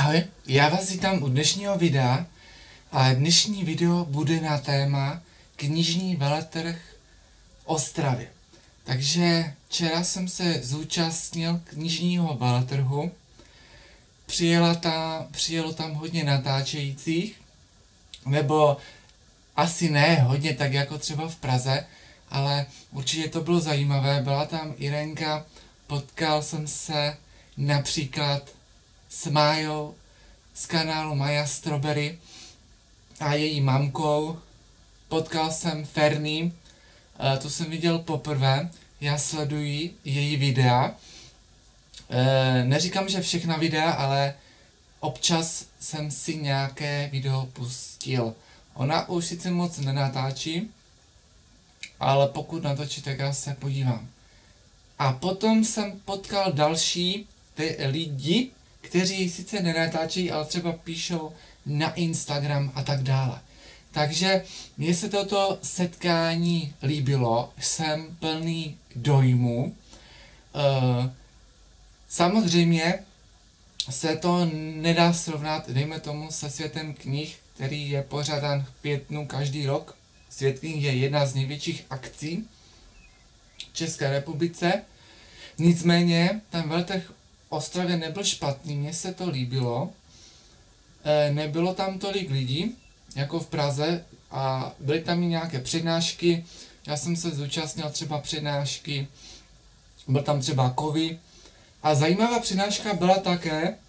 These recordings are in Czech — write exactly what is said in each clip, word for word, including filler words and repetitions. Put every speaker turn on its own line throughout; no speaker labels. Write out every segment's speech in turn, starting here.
Ahoj, já vás vítám u dnešního videa a dnešní video bude na téma knižní veletrh v Ostravě. Takže včera jsem se zúčastnil knižního veletrhu, přijela tam, přijelo tam hodně natáčejících, nebo asi ne hodně tak jako třeba v Praze, ale určitě to bylo zajímavé, byla tam Irenka, potkal jsem se například s Májou z kanálu Maja Strawberry a její mamkou. Potkal jsem Ferny, tu jsem viděl poprvé, já sleduji její videa. E, neříkám, že všechna videa, ale občas jsem si nějaké video pustil. Ona už sice moc nenatáčí, ale pokud natočí, tak já se podívám. A potom jsem potkal další ty lidi, kteří sice nenatáčí, ale třeba píšou na Instagram a tak dále. Takže mně se toto setkání líbilo, jsem plný dojmu. E, samozřejmě se to nedá srovnat, dejme tomu, se světem knih, který je pořádán v květnu každý rok. Svět knih je jedna z největších akcí v České republice. Nicméně ten veletrh v Ostravě nebyl špatný, mně se to líbilo. E, nebylo tam tolik lidí, jako v Praze, a byly tam i nějaké přednášky. Já jsem se zúčastnil třeba přednášky, byl tam třeba Kovy. A zajímavá přednáška byla také, e,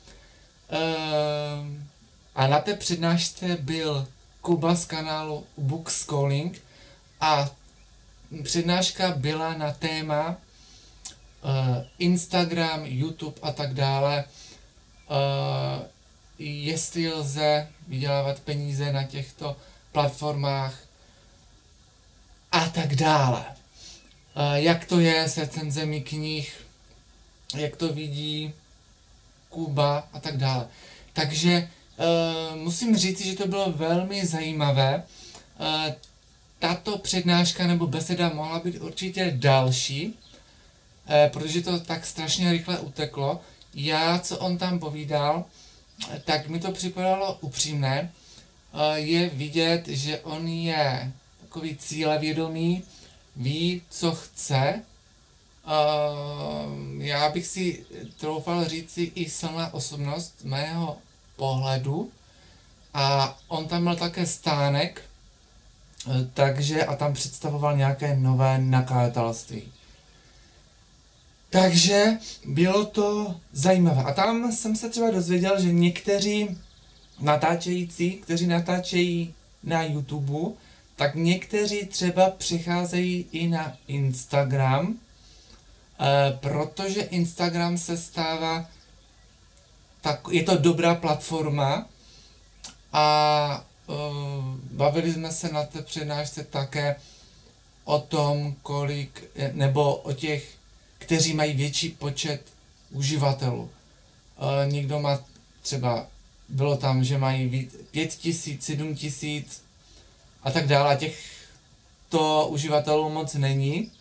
a na té přednášce byl Kuba z kanálu Books Calling a přednáška byla na téma Uh, Instagram, YouTube a tak dále, uh, jestli lze vydělávat peníze na těchto platformách a tak dále. Uh, jak to je se cenzemi knih, jak to vidí Kuba a tak dále. Takže uh, musím říct, že to bylo velmi zajímavé. Uh, tato přednáška nebo beseda mohla být určitě další, protože to tak strašně rychle uteklo. Já, co on tam povídal, tak mi to připadalo upřímné. Je vidět, že on je takový cílevědomý, ví, co chce. Já bych si troufal říci i silná osobnost z mého pohledu. A on tam byl také stánek, takže a tam představoval nějaké nové nakladatelství. Takže bylo to zajímavé. A tam jsem se třeba dozvěděl, že někteří natáčející, kteří natáčejí na YouTube, tak někteří třeba přicházejí i na Instagram, eh, protože Instagram se stává, tak je to dobrá platforma a eh, bavili jsme se na té přednášce také o tom, kolik, nebo o těch, kteří mají větší počet uživatelů. E, někdo má třeba, bylo tam, že mají pět tisíc, sedm tisíc a tak dále. Těchto uživatelů moc není.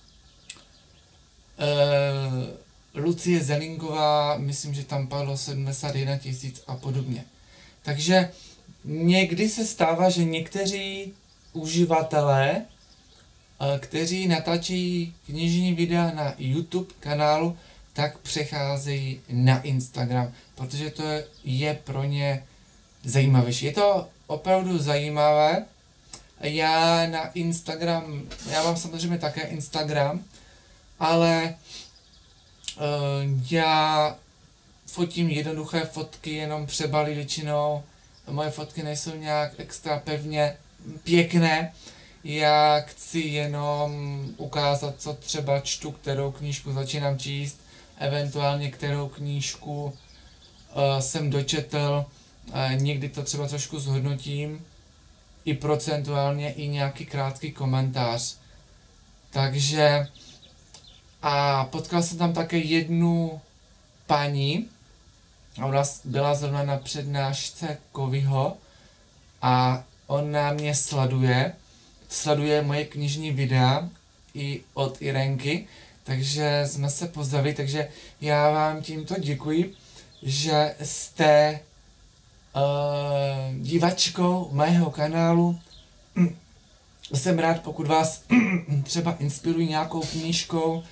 E, Lucie Zelinková, myslím, že tam padlo sedmdesát jedna tisíc a podobně. Takže někdy se stává, že někteří uživatelé, kteří natáčejí knižní videa na YouTube kanálu, tak přecházejí na Instagram, protože to je pro ně zajímavější. Je to opravdu zajímavé. Já na Instagram, já mám samozřejmě také Instagram, ale uh, já fotím jednoduché fotky, jenom přebaly většinou. Moje fotky nejsou nějak extra pevně pěkné. Já chci jenom ukázat, co třeba čtu, kterou knížku začínám číst, eventuálně kterou knížku uh, jsem dočetl, uh, někdy to třeba trošku zhodnotím, i procentuálně, i nějaký krátký komentář. Takže a potkal jsem tam také jednu paní, ona byla zrovna na přednášce Kovyho a ona mě sleduje, sleduje moje knižní videa i od Irenky, takže jsme se pozdravili, takže já vám tímto děkuji, že jste divačkou mého kanálu. Jsem rád, pokud vás třeba inspirují nějakou knížkou.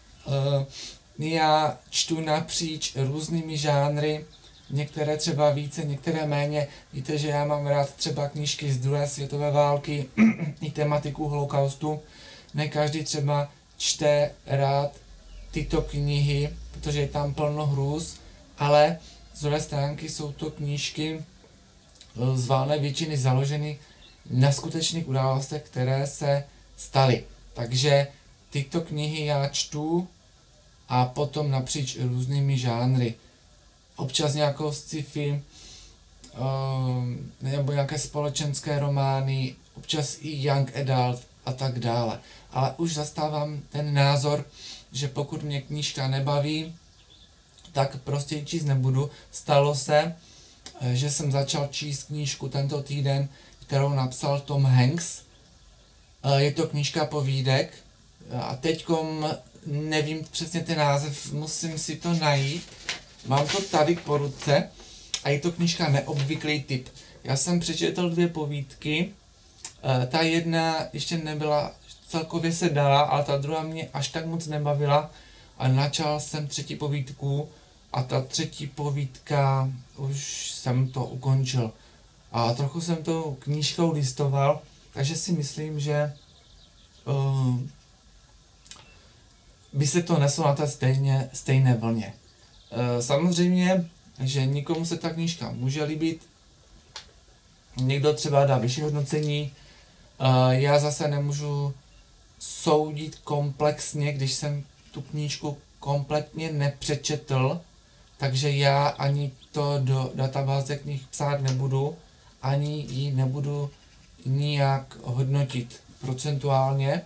Já čtu napříč různými žánry, některé třeba více, některé méně. Víte, že já mám rád třeba knížky z druhé světové války i tematiku holokaustu. Ne každý třeba čte rád tyto knihy, protože je tam plno hrůz, ale z druhé stránky jsou to knížky z valné většiny založeny na skutečných událostech, které se staly. Takže tyto knihy já čtu a potom napříč různými žánry. Občas nějakou sci-fi, nebo nějaké společenské romány, občas i young adult a tak dále. Ale už zastávám ten názor, že pokud mě knížka nebaví, tak prostě ji číst nebudu. Stalo se, že jsem začal číst knížku tento týden, kterou napsal Tom Hanks. Je to knížka povídek a teďkom nevím přesně ten název, musím si to najít. Mám to tady po ruce a je to knížka Neobvyklý typ. Já jsem přečetl dvě povídky, ta jedna ještě nebyla, celkově se dala, ale ta druhá mě až tak moc nebavila a načal jsem třetí povídku a ta třetí povídka už jsem to ukončil. A trochu jsem tou knížkou listoval, takže si myslím, že uh, by se to neslo na té stejně, stejné vlně. Uh, samozřejmě, že nikomu se ta knížka může líbit, někdo třeba dá vyšší hodnocení, uh, já zase nemůžu soudit komplexně, když jsem tu knížku kompletně nepřečetl, takže já ani to do databáze knih psát nebudu, ani ji nebudu nijak hodnotit procentuálně.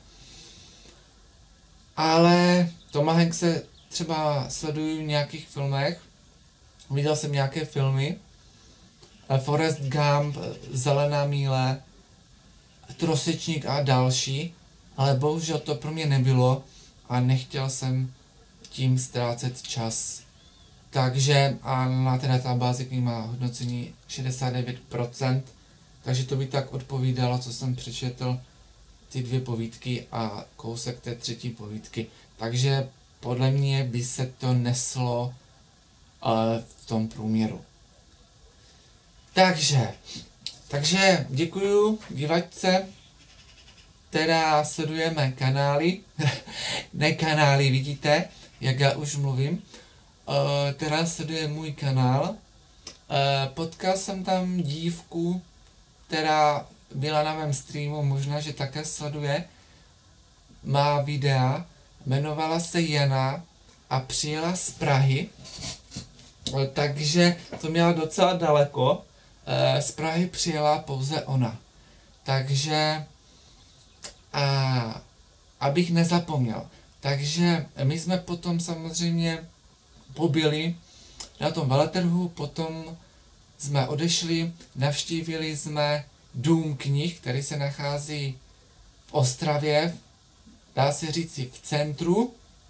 Ale Toma Hankse třeba sleduju v nějakých filmech, viděl jsem nějaké filmy, Forrest Gump, Zelená míle, Trosečník a další, ale bohužel to pro mě nebylo a nechtěl jsem tím ztrácet čas. Takže a na té databázi knih má hodnocení šedesát devět procent, takže to by tak odpovídalo, co jsem přečetl, ty dvě povídky a kousek té třetí povídky. Takže podle mě by se to neslo uh, v tom průměru. Takže, takže děkuju divačce, která sleduje mé kanály, ne kanály, vidíte, jak já už mluvím, Uh, která sleduje můj kanál. Uh, potkal jsem tam dívku, která byla na mém streamu, možná, že také sleduje má videa, jmenovala se Jana a přijela z Prahy, uh, takže to měla docela daleko. Uh, z Prahy přijela pouze ona. Takže a, abych nezapomněl. Takže my jsme potom samozřejmě pobyli na tom veletrhu, potom jsme odešli, navštívili jsme Dům knih, který se nachází v Ostravě, dá se říci v centru.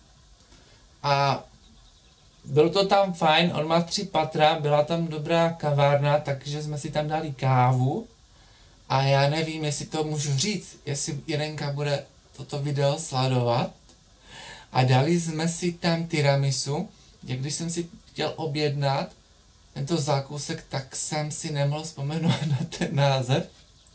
A bylo to tam fajn, on má tři patra, byla tam dobrá kavárna, takže jsme si tam dali kávu. A já nevím, jestli to můžu říct, jestli Jirenka bude toto video sledovat. A dali jsme si tam tiramisu. Jak když jsem si chtěl objednat tento zákusek, tak jsem si nemohl vzpomenout na ten název.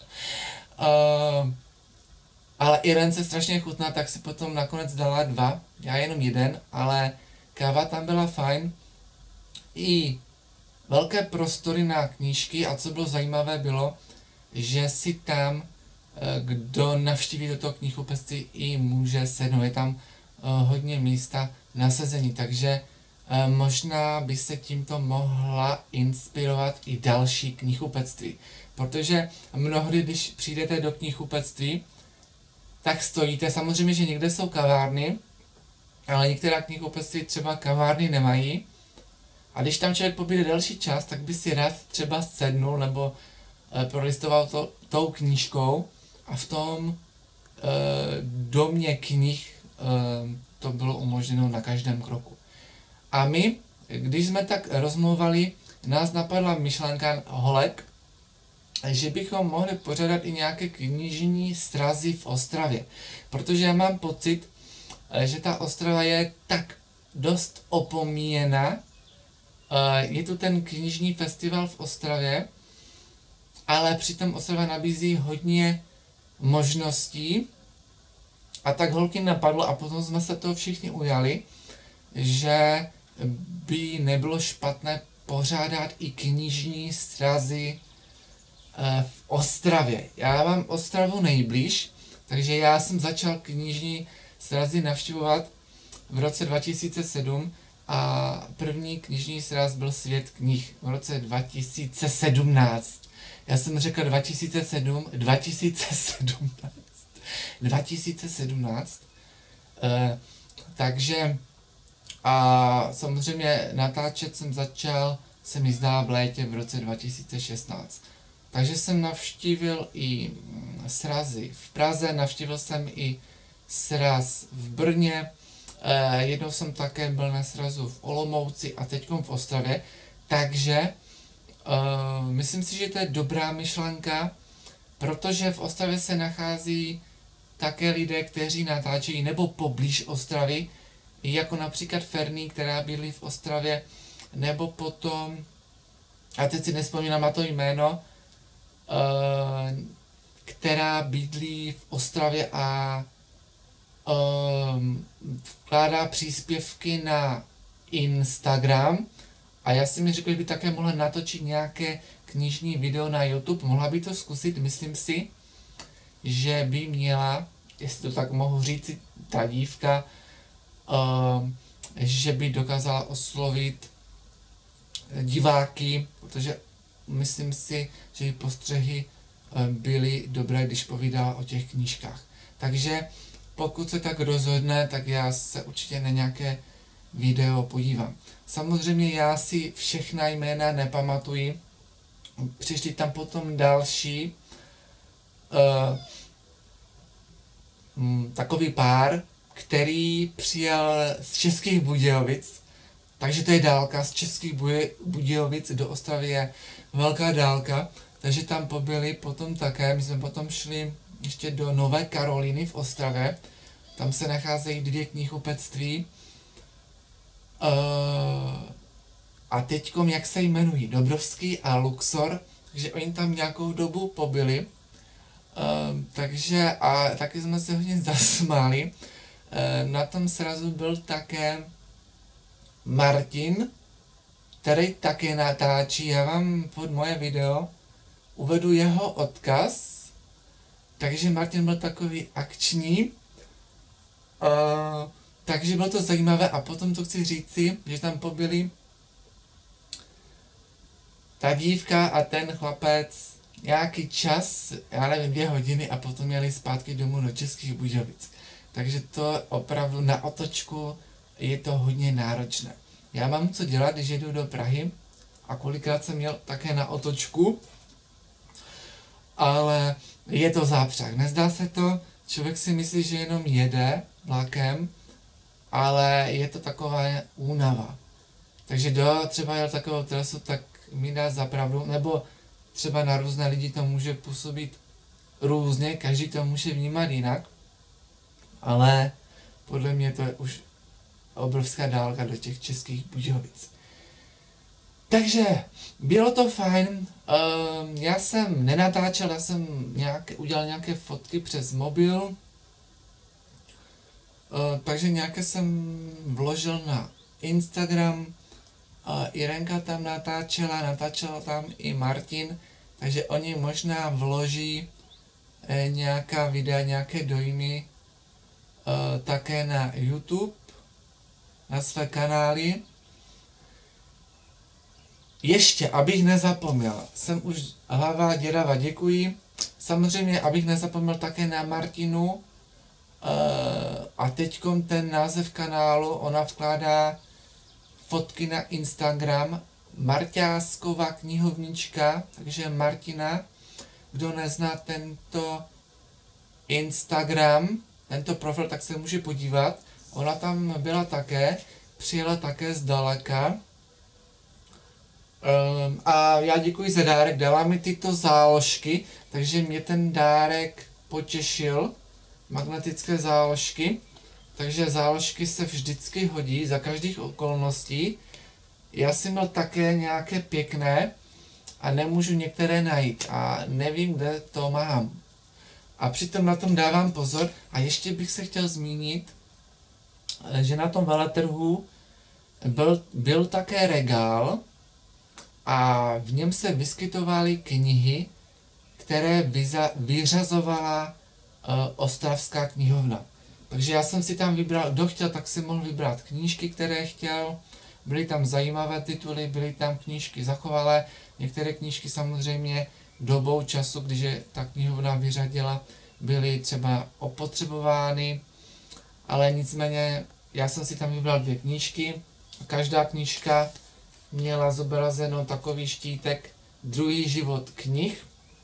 Uh, ale Irence strašně chutná, tak si potom nakonec dala dva, já jenom jeden, ale káva tam byla fajn. I velké prostory na knížky a co bylo zajímavé bylo, že si tam, kdo navštíví toto knihkupectví, i může sednout. Je tam uh, hodně místa na sezení, takže možná by se tímto mohla inspirovat i další knihkupectví. Protože mnohdy, když přijdete do knihkupectví, tak stojíte. Samozřejmě, že někde jsou kavárny, ale některá knihkupectví třeba kavárny nemají. A když tam člověk pobíde delší čas, tak by si rád třeba sednul nebo e, prolistoval to, tou knížkou. A v tom e, domě knih e, to bylo umožněno na každém kroku. A my, když jsme tak rozmluvali, nás napadla myšlenka holek, že bychom mohli pořádat i nějaké knižní srazy v Ostravě. Protože já mám pocit, že ta Ostrava je tak dost opomíjena. Je tu ten knižní festival v Ostravě, ale přitom Ostrava nabízí hodně možností. A tak holky napadlo a potom jsme se toho všichni ujali, že by nebylo špatné pořádat i knižní srazy v Ostravě. Já mám Ostravu nejblíž, takže já jsem začal knižní srazy navštěvovat v roce dva tisíce sedm a první knižní sraz byl Svět knih v roce dva tisíce sedmnáct. Já jsem řekl dva tisíce sedm, dva tisíce sedmnáct, dva tisíce sedmnáct, eh, takže a samozřejmě natáčet jsem začal, se mi zdá, v létě v roce dva tisíce šestnáct. Takže jsem navštívil i srazy v Praze, navštívil jsem i sraz v Brně, eh, jednou jsem také byl na srazu v Olomouci a teď v Ostravě, takže eh, myslím si, že to je dobrá myšlenka, protože v Ostravě se nachází také lidé, kteří natáčejí nebo poblíž Ostravy, jako například Ferný, která bydlí v Ostravě, nebo potom, a teď si nespomínám na to jméno, která bydlí v Ostravě a um, vkládá příspěvky na Instagram. A já si mi řekl, že by také mohla natočit nějaké knižní video na YouTube. Mohla by to zkusit, myslím si, že by měla, jestli to tak mohu říct, ta dívka, um, že by dokázala oslovit diváky, protože myslím si, že její postřehy byly dobré, když povídala o těch knížkách. Takže pokud se tak rozhodne, tak já se určitě na nějaké video podívám. Samozřejmě já si všechna jména nepamatuji. Přišli tam potom další uh, um, takový pár, který přijel z Českých Budějovic. Takže to je dálka, z Českých Budějovic do Ostravy je velká dálka, takže tam pobyli potom také. My jsme potom šli ještě do Nové Karoliny v Ostravě, tam se nacházejí dvě knihkupectví. Uh, a teďkom, jak se jmenují, Dobrovský a Luxor, takže oni tam nějakou dobu pobyli. Uh, takže a taky jsme se hodně zasmáli. Uh, na tom srazu byl také Martin, který také natáčí. Já vám pod moje video uvedu jeho odkaz. Takže Martin byl takový akční. Uh, takže bylo to zajímavé a potom to chci říci, že tam pobyli ta dívka a ten chlapec nějaký čas, já nevím, dvě hodiny a potom měli zpátky domů do Českých Budějovic. Takže to opravdu na otočku je to hodně náročné. Já mám co dělat, když jedu do Prahy a kolikrát jsem měl také na otočku, ale je to zápřah. Nezdá se to, člověk si myslí, že jenom jede vlakem, ale je to taková únava. Takže kdo třeba jel takovou trasu, tak mi dá za pravdu, nebo třeba na různé lidi to může působit různě, každý to může vnímat jinak, ale podle mě to je už obrovská dálka do těch Českých Budějovic. Takže bylo to fajn, uh, já jsem nenatáčel, já jsem nějaké, udělal nějaké fotky přes mobil, uh, takže nějaké jsem vložil na Instagram, uh, Irenka tam natáčela, natáčela tam i Martin, takže oni možná vloží eh, nějaká videa, nějaké dojmy uh, také na YouTube, na své kanály. Ještě, abych nezapomněl, jsem už hlava děrava, děkuji. Samozřejmě, abych nezapomněl také na Martinu. Uh, a teďkom ten název kanálu, ona vkládá fotky na Instagram. Marťásková knihovnička, takže Martina, kdo nezná tento Instagram, tento profil, tak se může podívat. Ona tam byla také, přijela také zdaleka. Um, a já děkuji za dárek, dala mi tyto záložky, takže mě ten dárek potěšil, magnetické záložky, takže záložky se vždycky hodí za každých okolností. Já jsem měl také nějaké pěkné a nemůžu některé najít a nevím, kde to mám. A přitom na tom dávám pozor a ještě bych se chtěl zmínit, že na tom veletrhu byl, byl také regál a v něm se vyskytovaly knihy, které vyza, vyřazovala uh, Ostravská knihovna. Takže já jsem si tam vybral, kdo chtěl, tak si mohl vybrat knížky, které chtěl. Byly tam zajímavé tituly, byly tam knížky zachovalé, některé knížky samozřejmě dobou času, když je ta knihovna vyřadila, byly třeba opotřebovány, ale nicméně já jsem si tam vybral dvě knížky. Každá knížka měla zobrazeno takový štítek Druhý život knih,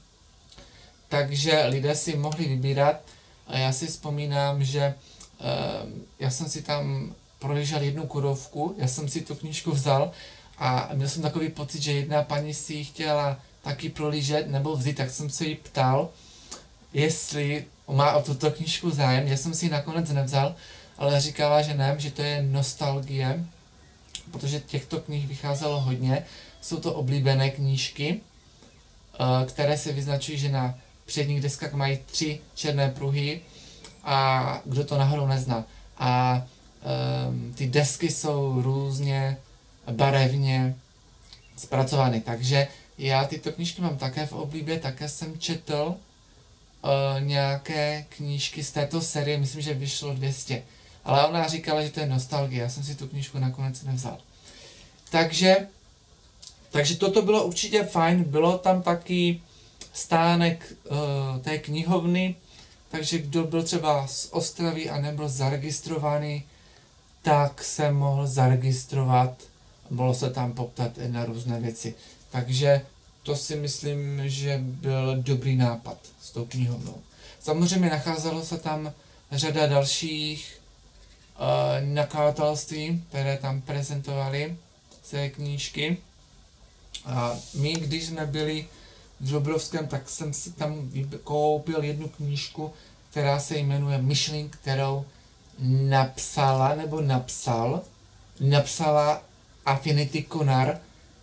takže lidé si mohli vybírat. A já si vzpomínám, že uh, já jsem si tam projížděl jednu kurovku, já jsem si tu knížku vzal a měl jsem takový pocit, že jedna paní si ji chtěla taky prolížet nebo vzít, tak jsem se jí ptal, jestli má o tuto knížku zájem. Já jsem si ji nakonec nevzal, ale říkala, že ne, že to je nostalgie, protože těchto knih vycházelo hodně. Jsou to oblíbené knížky, které se vyznačují, že na předních deskách mají tři černé pruhy a kdo to náhodou nezná. A um, ty desky jsou různě barevně zpracovány, takže já tyto knížky mám také v oblíbě, také jsem četl uh, nějaké knížky z této série, myslím, že vyšlo dvě stě. Ale ona říkala, že to je nostalgie, já jsem si tu knížku nakonec nevzal. Takže, takže toto bylo určitě fajn, bylo tam taky stánek uh, té knihovny, takže kdo byl třeba z Ostravy a nebyl zaregistrovaný, tak se mohl zaregistrovat, mohlo se tam poptat na různé věci. Takže to si myslím, že byl dobrý nápad s tou knihovnou. Samozřejmě nacházelo se tam řada dalších uh, nakladatelství, které tam prezentovali své knížky. A my, když jsme byli v Dobrovském, tak jsem si tam koupil jednu knížku, která se jmenuje Myšlink, kterou napsala, nebo napsal, napsala Affinity Konar.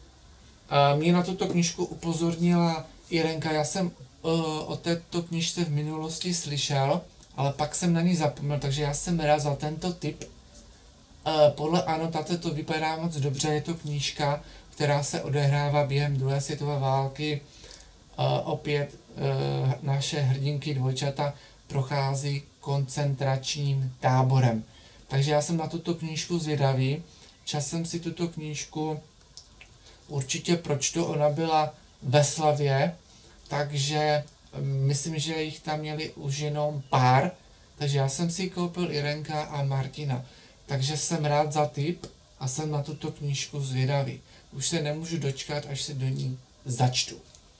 A mě na tuto knížku upozornila Irenka, já jsem uh, o této knížce v minulosti slyšel, ale pak jsem na ní zapomněl, takže já jsem rád za tento tip. Uh, podle anotace to vypadá moc dobře, je to knížka, která se odehrává během druhé světové války. Uh, opět uh, naše hrdinky dvojčata prochází koncentračním táborem. Takže já jsem na tuto knížku zvědavý. Časem si tuto knížku určitě pročtu, ona byla ve Slavě, takže myslím, že jich tam měli už jenom pár, takže já jsem si koupil Irenka a Martina. Takže jsem rád za tip a jsem na tuto knížku zvědavý. Už se nemůžu dočkat, až se do ní začtu.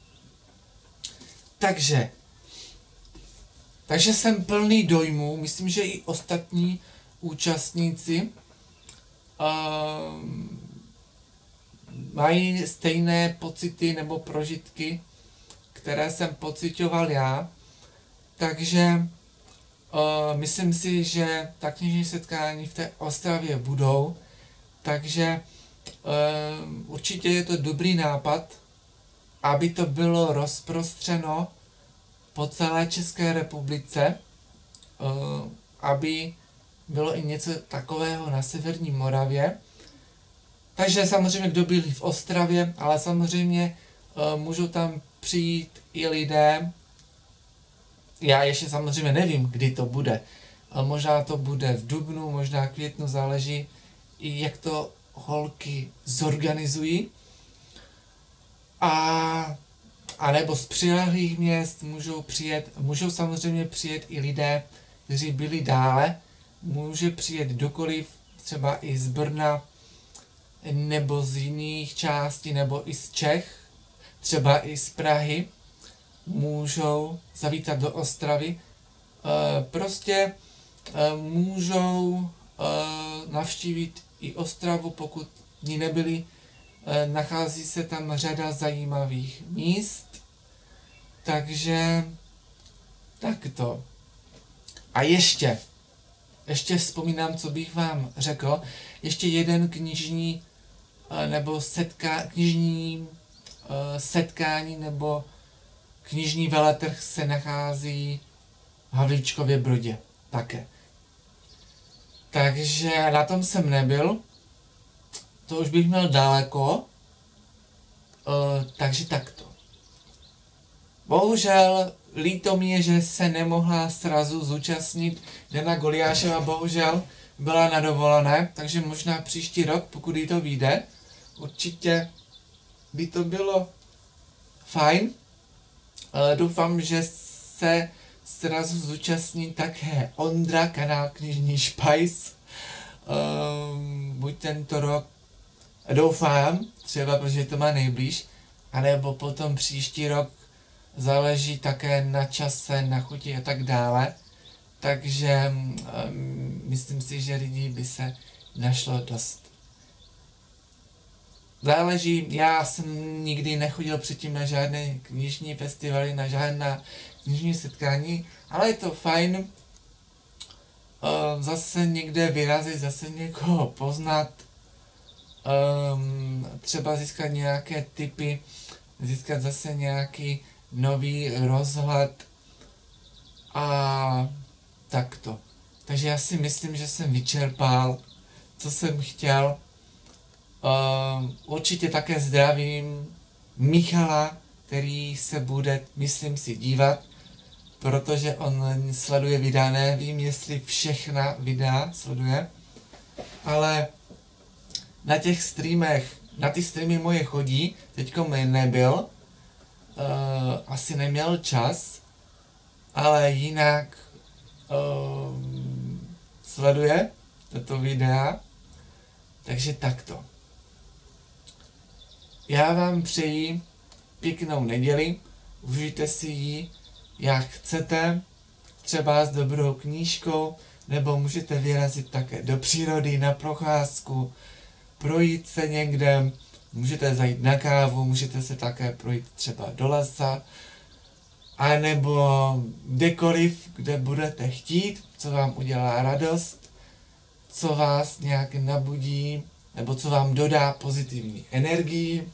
Takže, takže jsem plný dojmů, myslím, že i ostatní účastníci uh, mají stejné pocity nebo prožitky, které jsem pocitoval já. Takže uh, myslím si, že ta knižní setkání v té Ostravě budou. Takže uh, určitě je to dobrý nápad, aby to bylo rozprostřeno po celé České republice, uh, aby bylo i něco takového na severní Moravě. Takže samozřejmě, kdo byli v Ostravě, ale samozřejmě uh, můžou tam přijít i lidé. Já ještě samozřejmě nevím, kdy to bude. Ale možná to bude v dubnu, možná květnu, záleží i jak to holky zorganizují. A, a nebo z přilehlých měst můžou přijet, můžou samozřejmě přijet i lidé, kteří byli dále. Může přijet kdokoliv, třeba i z Brna, nebo z jiných částí, nebo i z Čech, třeba i z Prahy, můžou zavítat do Ostravy. E, prostě e, můžou e, navštívit i Ostravu, pokud ní nebyli nachází se tam řada zajímavých míst, takže takto. A ještě, ještě vzpomínám, co bych vám řekl, ještě jeden knižní nebo setká, knižní setkání nebo knižní veletrh se nachází v Havlíčkově Brodě také. Takže na tom jsem nebyl, to už bych měl daleko, uh, takže takto. Bohužel, líto mi je, že se nemohla srazu zúčastnit. Dana Goliáševa bohužel byla na dovolené, takže možná příští rok, pokud jí to vyjde, určitě by to bylo fajn. Uh, doufám, že se srazu zúčastní také Ondra, kanál Knižní špajs. Um, buď tento rok, doufám, třeba protože to má nejblíž, anebo potom příští rok, záleží také na čase, na chuti a tak dále. Takže um, myslím si, že lidí by se našlo dost. Záleží, já jsem nikdy nechodil předtím na žádné knižní festivaly, na žádná knižní setkání, ale je to fajn uh, zase někde vyrazit, zase někoho poznat, um, třeba získat nějaké tipy, získat zase nějaký nový rozhled a takto. Takže já si myslím, že jsem vyčerpal, co jsem chtěl. Uh, určitě také zdravím Michala, který se bude, myslím si, dívat, protože on sleduje videa, nevím, jestli všechna videa sleduje, ale na těch streamech, na ty streamy moje chodí, teďko mi nebyl, uh, asi neměl čas, ale jinak uh, sleduje tato videa, takže takto. Já vám přeji pěknou neděli, užijte si ji, jak chcete, třeba s dobrou knížkou, nebo můžete vyrazit také do přírody na procházku, projít se někde, můžete zajít na kávu, můžete se také projít třeba do lesa, anebo kdekoliv, kde budete chtít, co vám udělá radost, co vás nějak nabudí, nebo co vám dodá pozitivní energii.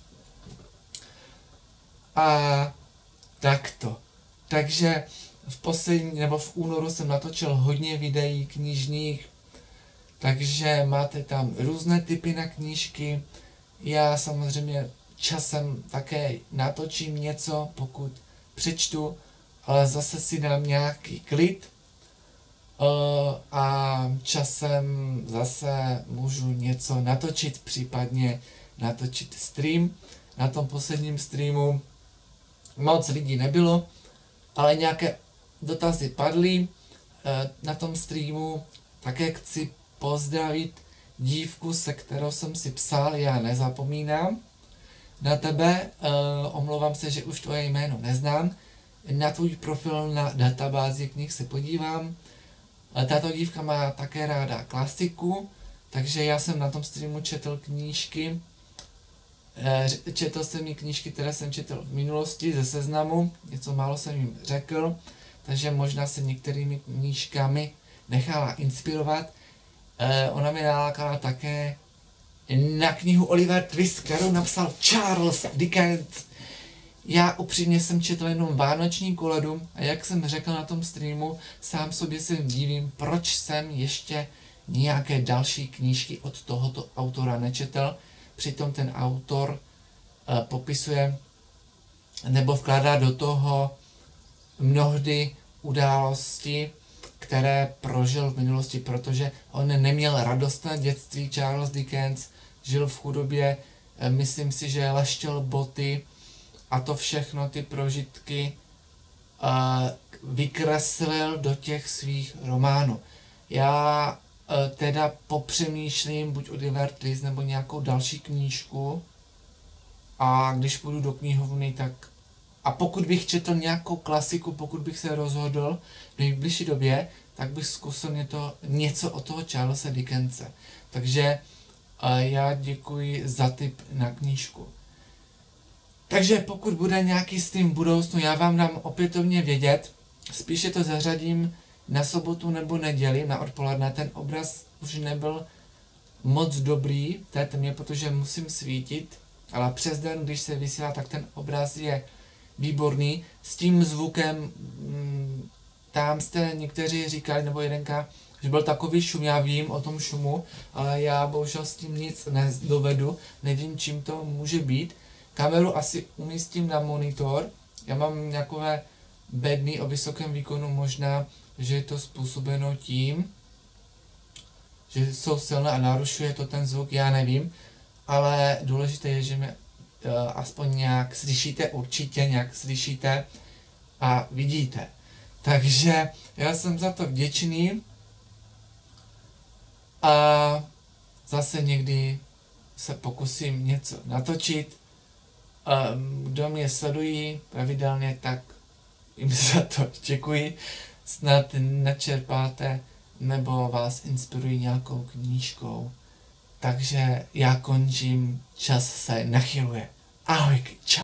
A takto. Takže v poslední, nebo v únoru jsem natočil hodně videí knižních, takže máte tam různé typy na knížky. Já samozřejmě časem také natočím něco, pokud přečtu, ale zase si dám nějaký klid uh, a časem zase můžu něco natočit, případně natočit stream. Na tom posledním streamu moc lidí nebylo, ale nějaké dotazy padly uh, na tom streamu. Také chci pozdravit dívku, se kterou jsem si psal, já nezapomínám na tebe, uh, omlouvám se, že už tvoje jméno neznám, na tvůj profil na databázi knih se podívám. Uh, tato dívka má také ráda klasiku, takže já jsem na tom streamu četl knížky, uh, četl jsem i knížky, které jsem četl v minulosti ze seznamu, něco málo jsem jim řekl, takže možná se některými knížkami nechala inspirovat. Uh, ona mi nalákala také na knihu Oliver Twist, kterou napsal Charles Dickens. Já upřímně jsem četl jenom Vánoční koledu a jak jsem řekl na tom streamu, sám sobě se divím, proč jsem ještě nějaké další knížky od tohoto autora nečetl. Přitom ten autor uh, popisuje nebo vkládá do toho mnohdy události, které prožil v minulosti, protože on neměl radostné dětství. Charles Dickens žil v chudobě, myslím si, že leštil boty a to všechno, ty prožitky, vykreslil do těch svých románů. Já teda popřemýšlím buď Oliver Twist nebo nějakou další knížku a když půjdu do knihovny, tak a pokud bych četl nějakou klasiku, pokud bych se rozhodl v nejbližší době, tak bych zkusil něco, něco od toho Charlesa Dickense. Takže a já děkuji za tip na knížku. Takže pokud bude nějaký stream v budoucnu, já vám dám opětovně vědět, spíše to zařadím na sobotu nebo neděli, na odpoledne. Ten obraz už nebyl moc dobrý v té tmě, protože musím svítit, ale přes den, když se vysílá, tak ten obraz je výborný. S tím zvukem, mm, tam jste někteří říkali, nebo jedenka, že byl takový šum, já vím o tom šumu, ale já bohužel s tím nic nedovedu, nevím, čím to může být. Kameru asi umístím na monitor, já mám nějakové bedny o vysokém výkonu, možná, že je to způsobeno tím, že jsou silné a narušuje to ten zvuk, já nevím, ale důležité je, že mě uh, aspoň nějak slyšíte, určitě nějak slyšíte a vidíte. Takže já jsem za to vděčný a zase někdy se pokusím něco natočit. Um, kdo mě sledují pravidelně, tak jim za to děkuji. Snad načerpáte nebo vás inspirují nějakou knížkou. Takže já končím, čas se nachyluje. Ahoj, čau.